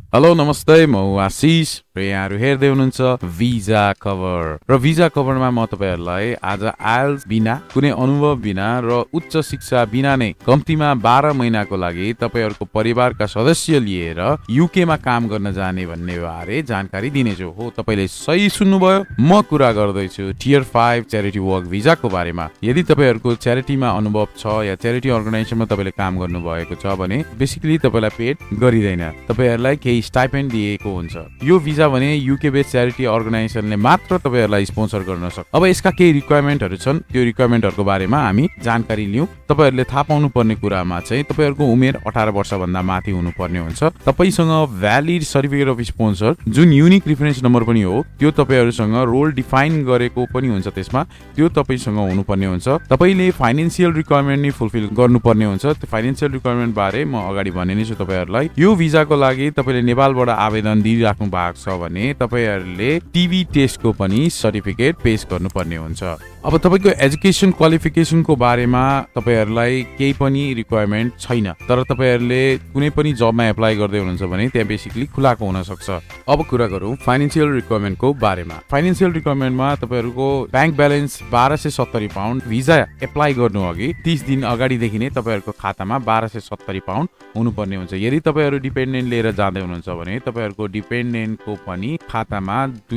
Hello नमस्ते, म आशिष र यहाँहरु हेर्दै हुनुहुन्छ भिजा खबर र भिजा खबरमा म तपाईहरुलाई आज आइएल्स बिना कुनै अनुभव बिना र उच्च शिक्षा बिना नै कम्तीमा 12 महिनाको लागि तपाईहरुको परिवारका सदस्य लिएर युके मा काम गर्न जाने भन्ने बारे जानकारी दिनेछु। हो, तपाईले सही सुन्नुभयो, म कुरा गर्दै छु टियर 5 च्यारिटी वर्क भिजाको बारेमा। यदि तपाईहरुको च्यारिटीमा अनुभव छ या च्यारिटी अर्गनाइजेसनमा तपाईले काम गर्नु भएको छ भने बेसिकली तपाईलाई पेड गरिदैन, तपाईहरुलाई केही स्टाइपेन्ड दिएको हुन्छ। यो भिजा भने युके बेस्ड च्यारिटी अर्गनाइजेसनले मात्र तपाईहरुलाई स्पोन्सर गर्न सक्छ। अब यसका केही रिक्वायरमेन्टहरु छन्, त्यो रिक्वायरमेन्टहरुको बारेमा हामी जानकारी लियौं। तपाईहरुले थाहा पाउनु पर्ने कुरामा चाहिँ तपाईहरुको उमेर 18 वर्ष भन्दा माथि हुनुपर्ने हुन्छ। तपाईसँग भ्यालिड सर्टिफिकेट अफ स्पोन्सर जुन युनिक रेफरेन्स नम्बर पनि हो, त्यो तपाईहरुसँग रोल डिफाइन गरेको पनि हुन्छ, त्यसमा त्यो तपाईसँग हुनुपर्ने हुन्छ। तपाईले फाइनान्शियल रिक्वायरमेन्ट नि फुलफिल गर्नुपर्ने हुन्छ। त्यो फाइनान्शियल रिक्वायरमेन्ट बारे म अगाडि भन्ने नै छु तपाईहरुलाई। यो भिजाको लागि तपाईले नेपालबाट आवेदन दिइराख्नु भएको छ भने तपाईहरुले टिभी टेस्टको पनि सर्टिफिकेट पेश गर्नुपर्ने हुन्छ। अब तपाईको एजुकेसन क्वालिफिकेसनको बारेमा तपाईहरुलाई केही पनि रिक्वायरमेन्ट छैन, तर तपाईहरुले कुनै पनि जबमा एप्लाई गर्दै हुनुहुन्छ भने त्यहाँ बेसिकली खुलाको हुन सक्छ। अब कुरा गरौँ फाइनान्शियल रिक्वायरमेन्टको बारेमा। फाइनान्शियल रिक्वायरमेन्टमा तपाईहरुको bank balance 1270 pound, visa apply गर्नु अघि 30 दिन अगाडिदेखि नै तपाईहरुको खातामा 1270 पाउन्ड हुनुपर्ने हुन्छ। यदि तपाईहरु डिपेन्डेन्ट लिएर जाँदै हुनुहुन्छ भने तपाईहरुको डिपेन्डेन्टको पनि खातामा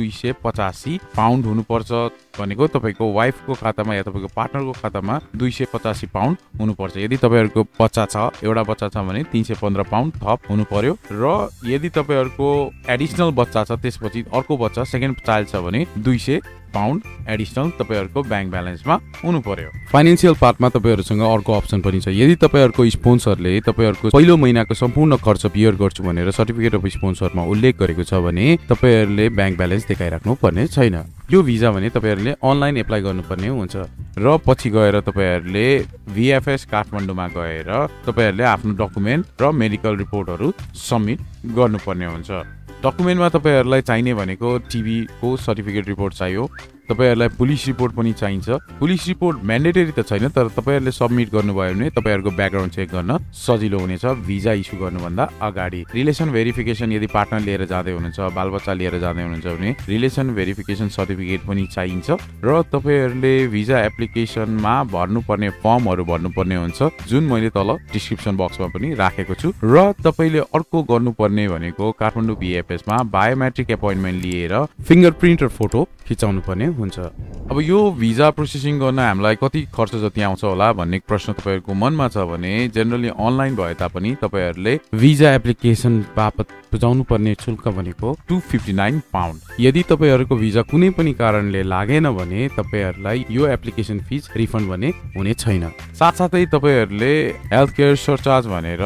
285 पाउन्ड हुनुपर्छ। भनेको तपाईको वाइफको खातामा या तपाईको पार्टनरको खातामा 285 पाउन्ड हुनुपर्छ। यदि तपाईहरुको बच्चा छ, एउटा बच्चा छ भने 315 पाउन्ड थप हुनु पर्यो। र यदि तपाईहरुको एडिशनल बच्चा छ, त्यसपछि अर्को बच्चा सेकेन्ड चाइल्ड छ भने 200 पाउन्ड एडिशनल तपाईहरुको ब्याङ्क ब्यालेन्समा हुनु पर्यो। फाइनान्शियल पार्टमा तपाईहरुसँग अर्को अप्सन पनि छ। यदि तपाईहरुको स्पोन्सरले तपाईहरुको पहिलो महिनाको सम्पूर्ण खर्च बियर गर्छु भनेर सर्टिफिकेट अफ स्पोन्सरमा उल्लेख गरेको छ भने तपाईहरुले ब्याङ्क ब्यालेन्स देखाइराख्नु पर्ने छैन। यो भिजा भने तपाईहरुले अनलाइन एप्लाई गर्नुपर्ने हुन्छ र पछि गएर तपाईहरुले VFS काठमाडौँमा गएर तपाईहरुले आफ्नो डकुमेन्ट र मेडिकल रिपोर्टहरु सबमिट गर्नुपर्ने हुन्छ। डकुमेन्टमा तपाईहरुलाई चाहिने भनेको टिभी को सर्टिफिकेट रिपोर्ट चाहियो, तपाईहरुलाई पुलिस रिपोर्ट पनि चाहिन्छ। पुलिस रिपोर्ट म्यान्डेटरी त छैन, तर तपाईहरुले सबमिट गर्नुभयो भने तपाईहरुको ब्याकग्राउन्ड चेक गर्न सजिलो हुनेछ भिजा इस्यु गर्नुभन्दा अगाडि। रिलेसन भेरिफिकेसन यदि पार्टनर लिएर जाँदै हुनुहुन्छ, बालबच्चा लिएर जाँदै हुनुहुन्छ भने रिलेसन भेरिफिकेसन सर्टिफिकेट पनि चाहिन्छ र तपाईहरुले भिजा एप्लिकेसनमा भर्नुपर्ने फर्महरु भर्नुपर्ने हुन्छ, जुन मैले तल डिस्क्रिप्सन बक्समा पनि राखेको छु। र तपाईले अर्को गर्नुपर्ने भनेको काठमाडौँ VFS मा बायोमेट्रिक एपोइन्टमेन्ट लिएर फिंगरप्रिन्ट र फोटो खिचाउनु पर्ने हुन्छ। अब यो भिजा प्रोसेसिङ गर्न हामीलाई कति खर्च जति आउँछ होला भन्ने प्रश्न तपाईहरुको मनमा छ भने जनरली अनलाइन भए तापनि तपाईहरुले भिजा एप्लिकेसन बापत बुझाउनु पर्ने शुल्क भनेको 259 पाउन्ड। यदि तपाईहरुको भिजा कुनै पनि कारणले लागेन भने तपाईहरुलाई यो एप्लिकेसन फिज रिफन्ड भने हुने छैन। साथसाथै तपाईहरुले हेल्थ केयर सरचार्ज भनेर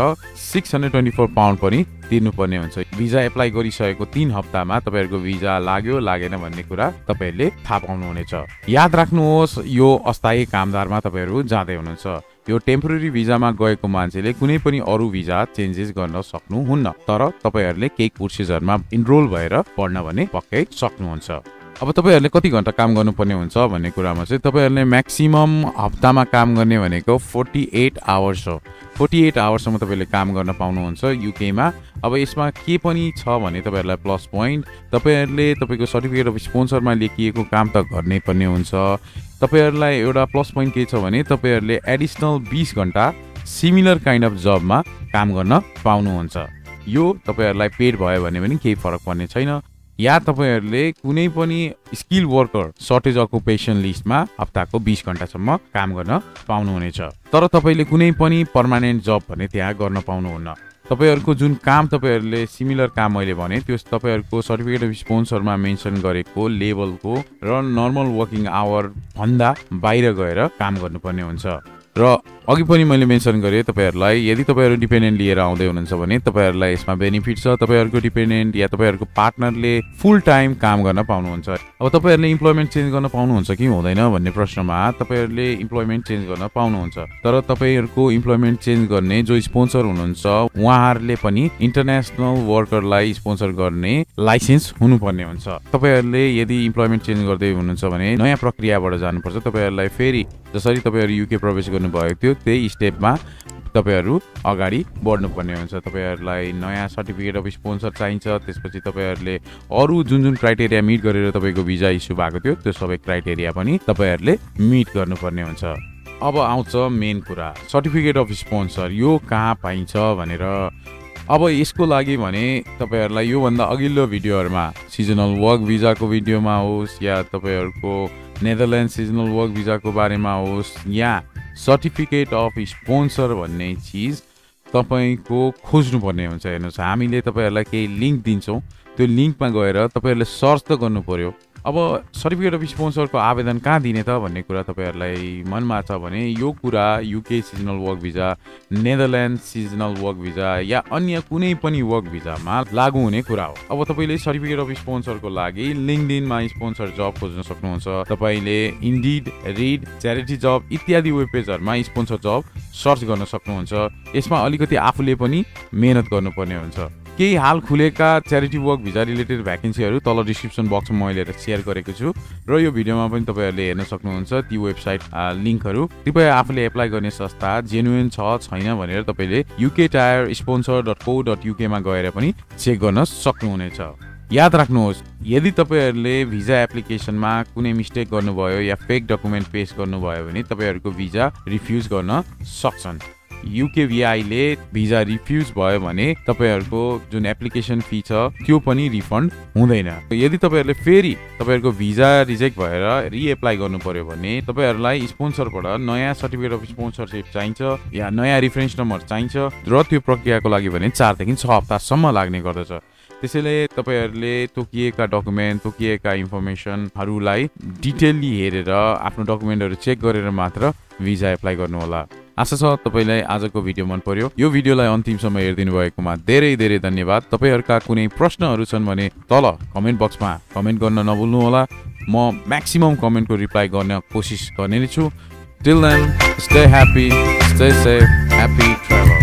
624 पाउन्ड पनि तिर्नुपर्ने हुन्छ। भिजा एप्लाई गरिसकेको 3 हप्तामा तपाईहरुको भिजा लाग्यो लागेन भन्ने कुरा तपाईहरुले थाहा पाउनुहुनेछ। याद राख्नुहोस्, यो अस्थायी कामदारमा तपाईहरु जाँदै हुनुहुन्छ। यो टेम्पोरेरी भिजामा गएको मान्छेले कुनै पनि अरु भिजा चेन्जेस गर्न सक्नुहुन्न, तर तपाईहरुले केही कोर्सेसहरुमा इनरोल भएर पढ्न भने पक्कै सक्नुहुन्छ। अब तपाईहरुले कति घण्टा काम गर्नुपर्ने हुन्छ भन्ने कुरामा चाहिँ तपाईहरुले म्याक्सिमम हप्तामा काम गर्ने भनेको 48 आवर्स हो। 48 आवर्ससम्म तपाईले काम गर्न पाउनुहुन्छ युके मा। अब यसमा के पनि छ भने तपाईहरुलाई प्लस पोइन्ट, तपाईहरुले तपाईको सर्टिफिकेट अफ स्पोन्सरमा लेखिएको काम त गर्नै पर्ने हुन्छ। तपाईहरुलाई एउटा प्लस पोइन्ट के छ भने तपाईहरुले एडिशनल 20 घण्टा सिमिलर काइन्ड अफ जबमा काम गर्न पाउनुहुन्छ। यो तपाईहरुलाई पेड भयो भने पनि केही फरक पर्ने छैन। या तपाईहरुले कुनै पनि स्किल वर्कर सर्टेज अकुपेसन लिस्टमा हप्ताको 20 घण्टासम्म काम गर्न पाउनुहुनेछ। तर तपाईले कुनै पनि पर्मानेन्ट जब भने त्यहाँ गर्न पाउनुहुन्न। तपाईहरुको जुन काम तपाईहरुले सिमिलर काम मैले भने त्यो तपाईहरुको सर्टिफिकेट अफ स्पोन्सरमा मेन्सन गरेको लेभलको र नर्मल वर्किङ आवर भन्दा बाहिर गएर काम गर्नुपर्ने हुन्छ। र अघि पनि मैले मेन्सन गरे तपाईहरुलाई यदि तपाईहरु डिपेन्डेन्ट लिएर आउँदै हुनुहुन्छ भने तपाईहरुलाई यसमा बेनिफिट छ। तपाईहरुको डिपेन्डेन्ट या तपाईहरुको पार्टनरले फुल टाइम काम गर्न पाउनुहुन्छ। अब तपाईहरुले इम्प्लोइमेन्ट चेन्ज गर्न पाउनुहुन्छ कि हुँदैन भन्ने प्रश्नमा तपाईहरुले इम्प्लोइमेन्ट चेन्ज गर्न पाउनुहुन्छ, तर तपाईहरुको इम्प्लोइमेन्ट चेन्ज गर्ने जो स्पोन्सर हुनुहुन्छ उहाँहरुले पनि इन्टरनेशनल वर्करलाई स्पोन्सर गर्ने लाइसेन्स हुनुपर्ने हुन्छ। तपाईहरुले यदि इम्प्लोइमेन्ट चेन्ज गर्दै हुनुहुन्छ भने नयाँ प्रक्रियाबाट जानुपर्छ। तपाईहरुलाई फेरि जसरी तपाईहरु युके प्रवेश गर्नुभएको थियो त्यही स्टेपमा तपाईहरु अगाडि बढ्नुपर्ने हुन्छ। तपाईहरुलाई नयाँ सर्टिफिकेट अफ स्पोन्सर चाहिन्छ, त्यसपछि तपाईहरुले अरु जुन क्राइटेरिया मिट गरेर तपाईको भिजा इस्यु भएको थियो त्यो सबै क्राइटेरिया पनि तपाईहरुले मिट गर्नुपर्ने हुन्छ। अब आउँछ मेन कुरा, सर्टिफिकेट अफ स्पोन्सर यो कहाँ पाइन्छ भनेर। अब यसको लागि भने तपाईहरुलाई यो भन्दा अघिल्लो भिडियोहरुमा सिजनल वर्क भिजाको भिडियोमा होस् या तपाईहरुको नेदरल्यान्ड सिजनल वर्क भिजाको बारेमा होस् या सर्टिफिकेट अफ स्पोन्सर भन्ने चीज तपाईको खोज्नु पर्ने हुन्छ। हेर्नुस्, हामीले तपाईहरुलाई केही लिंक दिन्छौं, त्यो लिंकमा गएर तपाईहरुले सर्च त गर्नु पर्यो। अब सर्टिफिकेट अफ स्पोन्सरको आवेदन कहाँ दिने त भन्ने कुरा तपाईहरुलाई मनमा छ भने यो कुरा UK seasonal work visa, Netherlands seasonal work visa या अन्य कुनै पनि वर्क भिजामा लागू हुने कुरा हो। अब तपाईले सर्टिफिकेट अफ स्पोन्सरको लागि लिंक्डइनमा स्पोन्सर जब खोज्न सक्नुहुन्छ। तपाईले इन्डिड, रिड, च्यारिटी जब इत्यादि वेब पेजहरुमा स्पोन्सर जब सर्च गर्न सक्नुहुन्छ। यसमा अलिकति आफूले पनि मेहनत गर्नुपर्ने हुन्छ। केही हाल खुलेका च्यारिटी वर्क भिजा रिलेटेड भ्याकेन्सीहरु तल डिस्क्रिप्सन बक्समा मैले शेयर गरेको छु र यो भिडियोमा पनि तपाईहरुले हेर्न सक्नुहुन्छ ती वेबसाइट लिंकहरु। कृपया आफूले एप्लाई गर्ने संस्था जेन्युइन छ छैन भनेर तपाईले uktiresponsor.co.uk मा गएर पनि चेक गर्न सक्नुहुनेछ। याद राख्नुहोस्, यदि तपाईहरुले भिजा एप्लिकेसनमा कुनै मिस्टेक गर्नुभयो या फेक डकुमेन्ट पेश गर्नुभयो भने तपाईहरुको भिजा रिफ्युज गर्न सक्छन्। UKVI ले भिजा रिफ्युज भयो भने तपाईहरुको जुन एप्लिकेसन फी छ त्यो पनि रिफन्ड हुँदैन। यदि तपाईहरुले फेरि तपाईहरुको भिजा रिजेक्ट भएर रिएप्लाई गर्नु पर्यो भने तपाईहरुलाई स्पोन्सरबाट नयाँ सर्टिफिकेट अफ स्पोन्सरशिप चाहिन्छ या नयाँ रेफरेन्स नम्बर चाहिन्छ र त्यो प्रक्रियाको लागि भने 4 देखि 6 हप्तासम्म लाग्ने गर्दछ। त्यसैले तपाईहरुले तोकिएका डकुमेन्ट, तोकिएका इन्फर्मेसनहरुलाई डिटेलली हेरेर आफ्नो डकुमेन्टहरु चेक गरेर मात्र भिजा एप्लाई गर्नु होला। आशा छ तपाईलाई आजको भिडियो मन पर्यो। यो भिडियोलाई अन्तिमसम्म हेरिदिनु भएकोमा धेरै धेरै धन्यवाद। तपाईहरुका कुनै प्रश्नहरु छन् भने तल कमेन्ट बक्समा कमेन्ट गर्न नभुल्नु होला। म म्याक्सिमम कमेन्टको रिप्लाई गर्न कोसिस गर्ने छु। Till then, stay happy, stay safe, happy travel.